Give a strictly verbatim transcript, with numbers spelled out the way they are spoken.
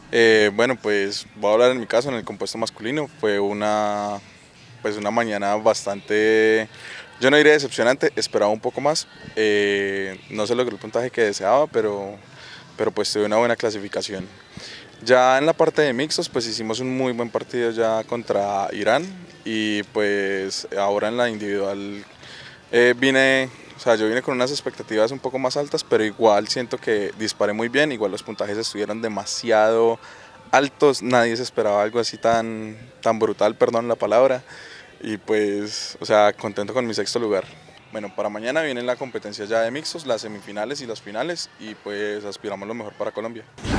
Eh, bueno, pues voy a hablar en mi caso, en el compuesto masculino. Fue una, pues una mañana bastante, yo no diré decepcionante, esperaba un poco más. Eh, no se logró el puntaje que deseaba, pero, pero pues tuve una buena clasificación. Ya en la parte de mixtos, pues hicimos un muy buen partido ya contra Irán y pues ahora en la individual eh, vine, o sea, yo vine con unas expectativas un poco más altas, pero igual siento que disparé muy bien, igual los puntajes estuvieron demasiado altos, nadie se esperaba algo así tan, tan brutal, perdón la palabra, y pues, o sea, contento con mi sexto lugar. Bueno, para mañana viene la competencia ya de mixtos, las semifinales y las finales, y pues aspiramos lo mejor para Colombia.